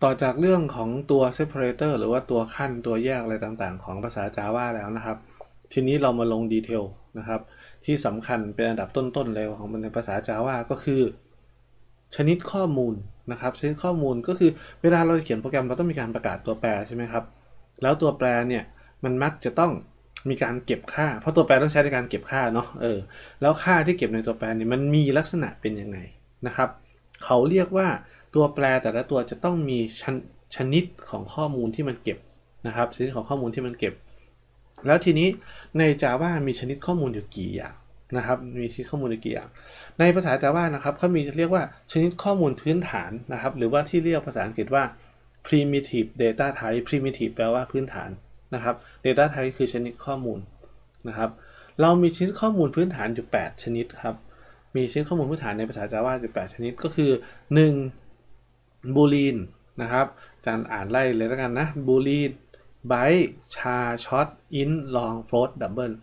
ต่อจากเรื่องของตัว separator หรือว่าตัวขั้นตัวแยกอะไรต่างๆของภาษา Java แล้วนะครับทีนี้เรามาลงดีเทลนะครับที่สำคัญเป็นอันดับต้นๆเลยของมันในภาษา Java ก็คือชนิดข้อมูลนะครับชนิดข้อมูลก็คือเวลาเราเขียนโปรแกรมเราต้องมีการประกาศตัวแปรใช่ไหมครับแล้วตัวแปรเนี่ยมันมักจะต้องมีการเก็บค่าเพราะตัวแปรต้องใช้ในการเก็บค่าเนาะแล้วค่าที่เก็บในตัวแปรเนี่ยมันมีลักษณะเป็นยังไงนะครับเขาเรียกว่าตัวแปรแต่ละตัวจะต้องมีชนิดของข้อมูลที่มันเก็บนะครับชนิดของข้อมูลที่มันเก็บแล้วทีนี้ใน Java มีชนิดข้อมูลอยู่กี่อย่างนะครับมีชนิดข้อมูลอยู่กี่อย่างในภาษา Java นะครับเขามีเรียกว่าชนิดข้อมูลพื้นฐานนะครับหรือว่าที่เรียกภาษาอังกฤษว่า primitive data type primitive แปลว่าพื้นฐานนะครับ data type คือชนิดข้อมูลนะครับเรามีชนิดข้อมูลพื้นฐานอยู่8ชนิดครับมีชนิดข้อมูลพื้นฐานในภาษา Java อยู่8ชนิดก็คือ1บูลีนนะครับอาจารย์อ่านไล่เลยแล้วกันนะบูลีนไบต์ชาช็อตอินลองโฟลตดับเบิล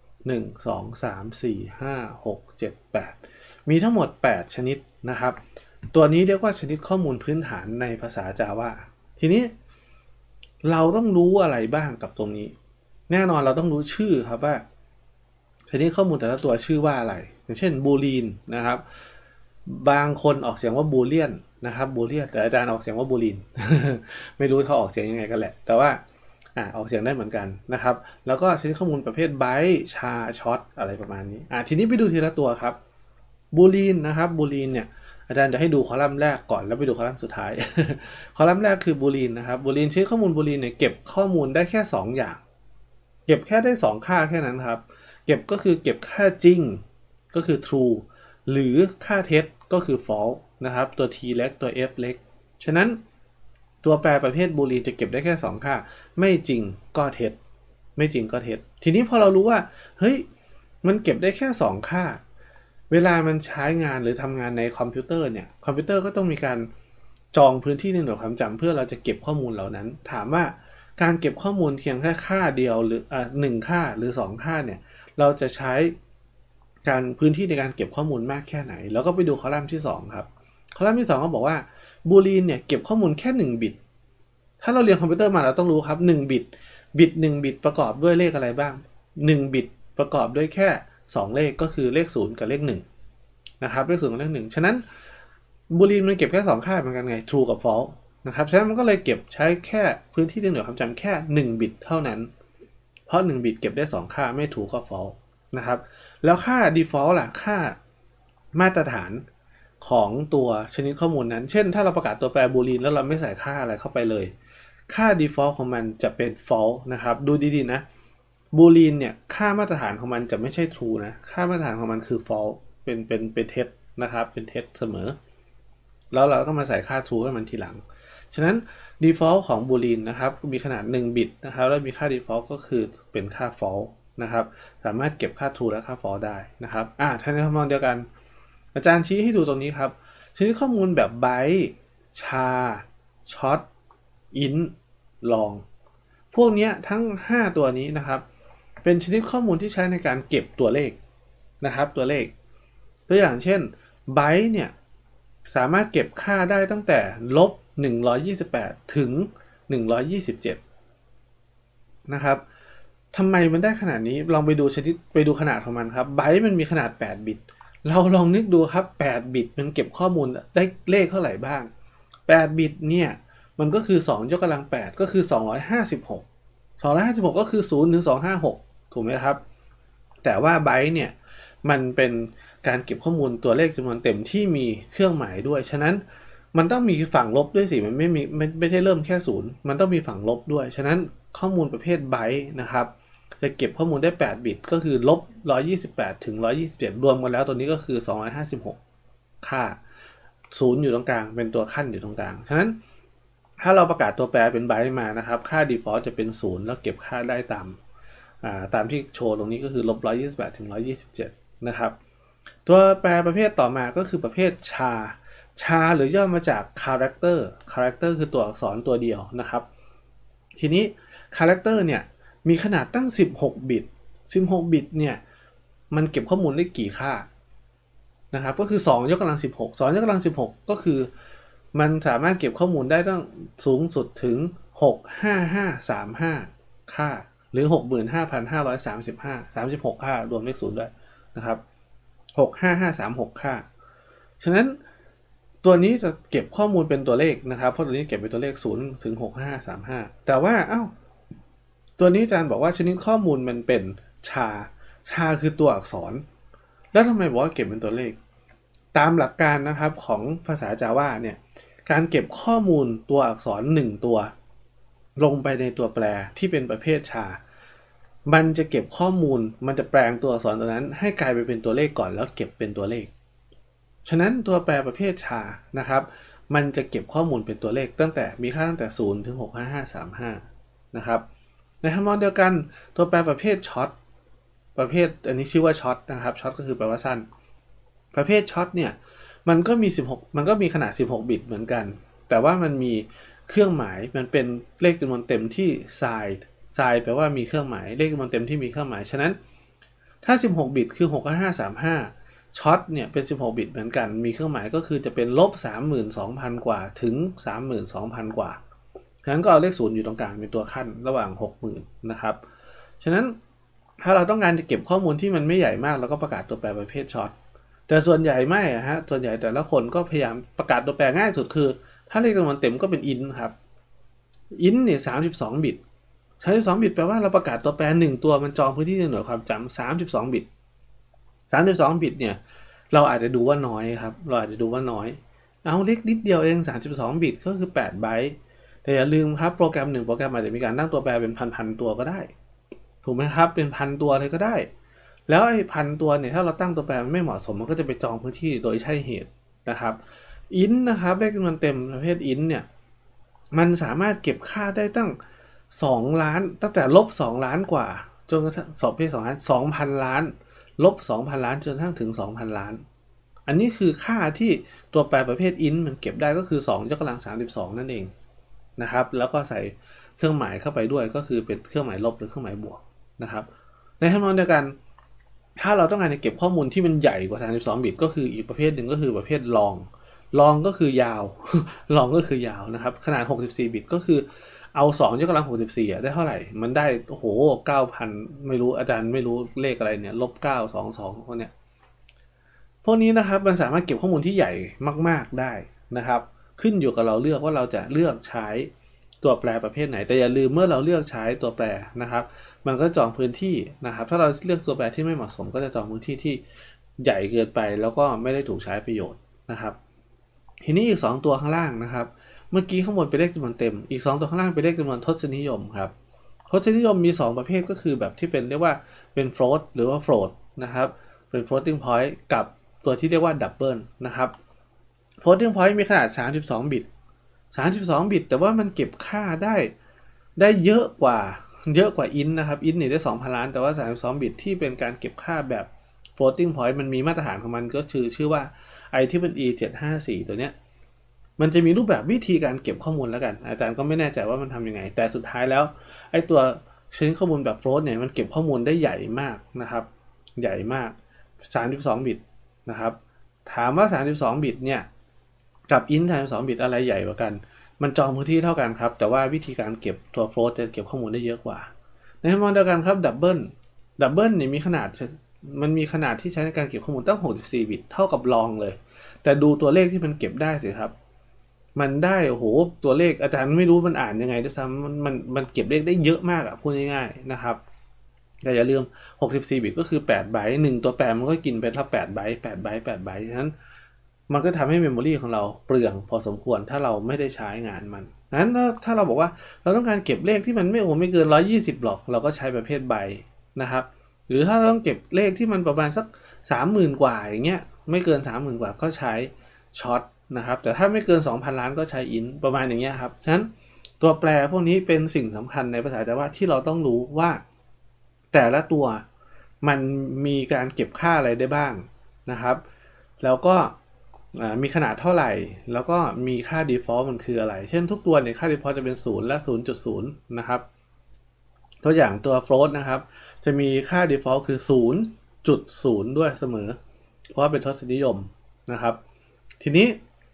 1 2 3 4 5 6 7 8มีทั้งหมด8ชนิดนะครับตัวนี้เรียกว่าชนิดข้อมูลพื้นฐานในภาษา Java ทีนี้เราต้องรู้อะไรบ้างกับตรงนี้แน่นอนเราต้องรู้ชื่อครับว่าชนิดข้อมูลแต่ละตัวชื่อว่าอะไรอย่างเช่นบูลีนนะครับบางคนออกเสียงว่าบูเลียนนะครับบูเลียนแต่อาจารย์ออกเสียงว่าบูลีน ไม่รู้เขาออกเสียงยังไงกันแหละแต่ว่าออกเสียงได้เหมือนกันนะครับแล้วก็ชนิดข้อมูลประเภทไบต์ชาช็อตอะไรประมาณนี้ทีนี้ไปดูทีละตัวครับบูลีนนะครับบูลีนเนี่ยอาจารย์จะให้ดูคอลัมน์แรกก่อนแล้วไปดูคอลัมน์สุดท้าย คอลัมน์แรกคือบูลีนนะครับบูลีนชนิดข้อมูลบูลีนเนี่ยเก็บข้อมูลได้แค่2อย่างเก็บแค่ได้2ค่าแค่นั้นครับเก็บก็คือเก็บค่าจริงก็คือ true หรือค่าเท็จก็คือ false นะครับตัว t เล็กตัว f เล็กฉะนั้นตัวแปรประเภทบูลีนจะเก็บได้แค่2ค่าไม่จริงก็เท็จไม่จริงก็เท็จทีนี้พอเรารู้ว่าเฮ้ยมันเก็บได้แค่2ค่าเวลามันใช้งานหรือทำงานในคอมพิวเตอร์เนี่ยคอมพิวเตอร์ก็ต้องมีการจองพื้นที่ในหน่วยความจำเพื่อเราจะเก็บข้อมูลเหล่านั้นถามว่าการเก็บข้อมูลเพียงแค่ค่าเดียวหรือ1ค่าหรือ2ค่าเนี่ยเราจะใช้การพื้นที่ในการเก็บข้อมูลมากแค่ไหนแล้วก็ไปดูคอลัมน์ที่2ครับคอลัมน์ที่2ก็บอกว่าบูลีนเนี่ยเก็บข้อมูลแค่1บิตถ้าเราเรียนคอมพิวเตอร์มาเราต้องรู้ครับ1บิต1บิตประกอบด้วยเลขอะไรบ้าง1บิตประกอบด้วยแค่2เลขก็คือเลข0กับเลข1นะครับเลข0กับเลข1ฉะนั้นบูลีนมันเก็บแค่2ค่าเหมือนกันไง true กับ false นะครับฉะนั้นมันก็เลยเก็บใช้แค่พื้นที่ในหน่วยความจำแค่1บิตเท่านั้นเพราะ1บิตเก็บได้2ค่าไม่ true ก็ false นะครับแล้วค่า default ล่ะค่ามาตรฐานของตัวชนิดข้อมูลนั้นเช่นถ้าเราประกาศตัวแปรบูลีนแล้วเราไม่ใส่ค่าอะไรเข้าไปเลยค่า default ของมันจะเป็น false นะครับดูดีๆนะบูลีนเนี่ยค่ามาตรฐานของมันจะไม่ใช่ true นะค่ามาตรฐานของมันคือ false เป็นเท็จนะครับเป็นเท็จเสมอแล้วเราต้องมาใส่ค่า true ให้มันทีหลังฉะนั้น default ของบูลีนนะครับมีขนาด1บิตนะครับแล้วมีค่า default ก็คือเป็นค่า false นะครับสามารถเก็บค่า true และค่า false ได้นะครับถ้าในทำนองเดียวกันอาจารย์ชี้ให้ดูตรงนี้ครับชนิดข้อมูลแบบไบต์ชาช็อตอินลองพวกนี้ทั้ง5ตัวนี้นะครับเป็นชนิดข้อมูลที่ใช้ในการเก็บตัวเลขนะครับตัวเลขตัวอย่างเช่นไบต์เนี่ยสามารถเก็บค่าได้ตั้งแต่-128ถึง127นะครับทำไมมันได้ขนาดนี้ลองไปดูขนาดของมันครับไบต์มันมีขนาด8บิตเราลองนึกดูครับ8บิตมันเก็บข้อมูลได้เลขเท่าไหร่บ้าง8บิตเนี่ยมันก็คือ2ยกกำลัง8ก็คือ256ก็คือ0ถึง256ถูกไหมครับแต่ว่าไบต์เนี่ยมันเป็นการเก็บข้อมูลตัวเลขจำนวนเต็มที่มีเครื่องหมายด้วยฉะนั้นมันต้องมีฝั่งลบด้วยสิมันไม่ใช่เริ่มแค่0มันต้องมีฝั่งลบด้วยฉะนั้นข้อมูลประเภทไบต์นะครับจะเก็บข้อมูลได้8บิตก็คือ-128ถึง127รวมกันแล้วตัวนี้ก็คือ256ค่า0อยู่ตรงกลางเป็นตัวขั้นอยู่ตรงกลางฉะนั้นถ้าเราประกาศตัวแปรเป็นไบต์มานะครับค่า default จะเป็น0แล้วเก็บค่าได้ตามที่โชว์ตรงนี้ก็คือ-128ถึง127นะครับตัวแปรประเภทต่อมาก็คือประเภทชาหรือย่อมาจาก character คือตัวอักษรตัวเดียวนะครับทีนี้ character เนี่ยมีขนาดตั้ง16บิตบิตเนี่ยมันเก็บข้อมูลได้กี่ค่านะครับก็คือ2ยกกำลัง16ก็คือมันสามารถเก็บข้อมูลได้ตั้งสูงสุดถึง65535ค่าหรือ65,535 36ค่ารวมเลข0ด้วยนะครับ65536ค่าฉะนั้นตัวนี้จะเก็บข้อมูลเป็นตัวเลขนะครับเพราะตัวนี้เก็บเป็นตัวเลข0ถึง6535แต่ว่าตัวนี้อาจารย์บอกว่าชนิดข้อมูลมันเป็นชาคือตัวอักษรแล้วทำไมบอกว่าเก็บเป็นตัวเลขตามหลักการนะครับของภาษา Java เนี่ยการเก็บข้อมูลตัวอักษร1ตัวลงไปในตัวแปรที่เป็นประเภทชามันจะเก็บข้อมูลมันจะแปลงตัวอักษรตัวนั้นให้กลายไปเป็นตัวเลขก่อนแล้วเก็บเป็นตัวเลขฉะนั้นตัวแปรประเภทชานะครับมันจะเก็บข้อมูลเป็นตัวเลขมีค่าตั้งแต่0ถึง65535นะครับในทำนองเดียวกันตัวแปรประเภทช็อตประเภทอันนี้ชื่อว่าช็อตนะครับช็อตก็คือแปลว่าสั้นประเภทช็อตเนี่ยมันก็มีขนาด16บิตเหมือนกันแต่ว่ามันมีเครื่องหมายมันเป็นเลขจำนวนเต็มที่ size แปลว่ามีเครื่องหมายเลขจำนวนเต็มที่มีเครื่องหมายฉะนั้นถ้า16บิตคือ65535ช็อตเนี่ยเป็น16บิตเหมือนกันมีเครื่องหมายก็คือจะเป็น-32,000 กว่าถึง 32,000 กว่าฉะนั้นก็เอาเลข0อยู่ตรงกลางเป็นตัวขั้นระหว่าง 60,000 นะครับฉะนั้นถ้าเราต้องการจะเก็บข้อมูลที่มันไม่ใหญ่มากเราก็ประกาศตัวแปรประเภทช็อตแต่ส่วนใหญ่ไม่ส่วนใหญ่แต่ละคนก็พยายามประกาศตัวแปรง่ายสุดคือถ้าเลขจำนวนเต็มก็เป็น int ครับ int เนี่ย32บิต32บิตแปลว่าเราประกาศตัวแปร1ตัวมันจองพื้นที่ในหน่วยความจำ32บิต32บิตเนี่ยเราอาจจะดูว่าน้อยครับเราอาจจะดูว่าน้อยเอาเล็กนิดเดียวเอง32บิตก็คือ8ไบต์แต่อย่าลืมครับโปรแกรม1โปรแกรมอาจจะมีการตั้งตัวแปรเป็นพันตัวก็ได้ถูกไหมครับเป็น1,000 ตัวเลยก็ได้แล้วไอ้1,000 ตัวเนี่ยถ้าเราตั้งตัวแปรมันไม่เหมาะสมมันก็จะไปจองพื้นที่โดยใช่เหตุนะครับ int นะครับเลขจำนวนเต็มประเภท int เนี่ยมันสามารถเก็บค่าได้ตั้ง2ล้านตั้งแต่-2 ล้านกว่าจนกระทั่ง2ล้าน 2,000 ล้าน-2,000 ล้านจนกระทั่งถึง 2,000 ล้านอันนี้คือค่าที่ตัวแปรประเภท int มันเก็บได้ก็คือ2 ยกกำลัง 32นั่นเองนะครับแล้วก็ใส่เครื่องหมายเข้าไปด้วยก็คือเป็นเครื่องหมายลบหรือเครื่องหมายบวกนะครับในทำนองเดียวกันถ้าเราต้องการจะเก็บข้อมูลที่มันใหญ่กว่า32บิตก็คืออีกประเภทหนึ่งก็คือประเภทลองก็คือยาวลองก็คือยาวนะครับขนาด64บิตก็คือเอา2 ยกกำลัง 64ได้เท่าไหร่มันได้โอ้โห 9,000 ไม่รู้อาจารย์ไม่รู้เลขอะไรเนี่ย-922พวกเนี้ยพวกนี้นะครับมันสามารถเก็บข้อมูลที่ใหญ่มากๆได้นะครับขึ้นอยู่กับเราเลือกว่าเราจะเลือกใช้ตัวแปรประเภทไหนแต่อย่าลืมเมื่อเราเลือกใช้ตัวแปรนะครับมันก็จองพื้นที่นะครับถ้าเราเลือกตัวแปรที่ไม่เหมาะสมก็จะจองพื้นที่ที่ใหญ่เกินไปแล้วก็ไม่ได้ถูกใช้ประโยชน์นะครับทีนี้อีก2ตัวข้างล่างนะครับเมื่อกี้ข้างบนเป็นเลขจำนวนเต็มอีก2ตัวข้างล่างเป็นเลขจำนวนทศนิยมครับทศนิยมมี2ประเภทก็คือแบบที่เป็นเรียกว่าเป็น float หรือว่า float นะครับเป็น floating point กับตัวที่เรียกว่า double นะครับ floating point มีขนาด32บิต32บิตแต่ว่ามันเก็บค่าได้เยอะกว่าint นะครับ int เนี่ยได้ 2,000 ล้านแต่ว่า32บิตที่เป็นการเก็บค่าแบบ floating point มันมีมาตรฐานของมันก็ชื่อว่า IEEE 754ตัวเนี้ยมันจะมีรูปแบบวิธีการเก็บข้อมูลแล้วกันอาจารย์ก็ไม่แน่ใจว่ามันทำยังไงแต่สุดท้ายแล้วไอ้ตัวชนิดข้อมูลแบบ float เนี่ยมันเก็บข้อมูลได้ใหญ่มากนะครับใหญ่มาก32บิตนะครับถามว่า32บิตเนี่ยกับ int 32บิตอะไรใหญ่กว่ากันมันจองพื้นที่เท่ากันครับแต่ว่าวิธีการเก็บตัว float จะเก็บข้อมูลได้เยอะกว่าในทำนองเดียวกันครับ double เนี่ยมีขนาดที่ใช้ในการเก็บข้อมูลตั้ง64บิตเท่ากับลองเลยแต่ดูตัวเลขที่มันเก็บได้สิครับมันได้โอ้โหตัวเลขอาจารย์ไม่รู้มันอ่านยังไงด้วยซ้ำมันเก็บเลขได้เยอะมากอ่ะพูดง่ายๆนะครับแต่อย่าลืม64บิตก็คือ8ไบต์1ตัวแปรมันก็กินไปเท่า8ไบต์ฉะนั้นมันก็ทำให้เมมโมรีของเราเปลืองพอสมควรถ้าเราไม่ได้ใช้งานมันนั้นถ้าเราบอกว่าเราต้องการเก็บเลขที่มันไม่เกิน120หรอกเราก็ใช้ประเภทไบต์นะครับหรือถ้าเราต้องเก็บเลขที่มันประมาณสัก 30,000 กว่าอย่างเงี้ยไม่เกิน 30,000 กว่าก็ใช้ช็อตนะครับแต่ถ้าไม่เกิน 2,000 ล้านก็ใช้intประมาณอย่างเงี้ยครับฉะนั้นตัวแปรพวกนี้เป็นสิ่งสำคัญในภาษา Java ที่เราต้องรู้ว่าแต่ละตัวมันมีการเก็บค่าอะไรได้บ้างนะครับแล้วก็มีขนาดเท่าไหร่แล้วก็มีค่า default มันคืออะไรเช่นทุกตัวเนี่ยค่า default จะเป็น0และ 0.0 นะครับตัวอย่างตัว float นะครับจะมีค่า default คือ 0.0 ด้วยเสมอเพราะว่าเป็นทศนิยมนะครับทีนี้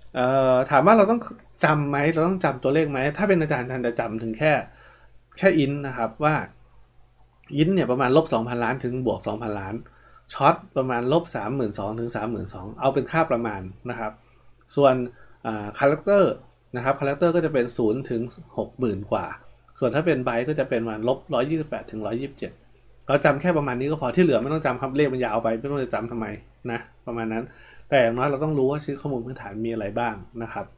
ถามว่าเราต้องจำไหมเราต้องจำตัวเลขไหมถ้าเป็นอาจารย์จะจำถึงแค่อินนะครับว่าอินเนี่ยประมาณ-2,000 ล้านถึง+2,000 ล้านช็อตประมาณ-32,000ถึง32,000เอาเป็นค่าประมาณนะครับส่วนคาแรคเตอร์นะครับคาแรคเตอร์ก็จะเป็น0ถึง60,000กว่าส่วนถ้าเป็นไบต์ก็จะเป็นประมาณ-128ถึง127เราจำแค่ประมาณนี้ก็พอที่เหลือไม่ต้องจำครับเลขมันยาวไปไม่ต้องจะจำทำไมนะประมาณนั้นแต่อย่างน้อยเราต้องรู้ว่าชื่อข้อมูลพื้นฐานมีอะไรบ้างนะครับ